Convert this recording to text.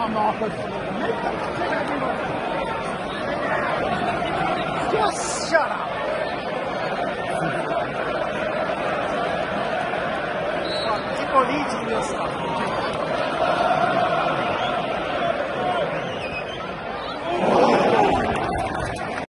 on, Marcus. Just shut up. Tipo Leeds in your stuff.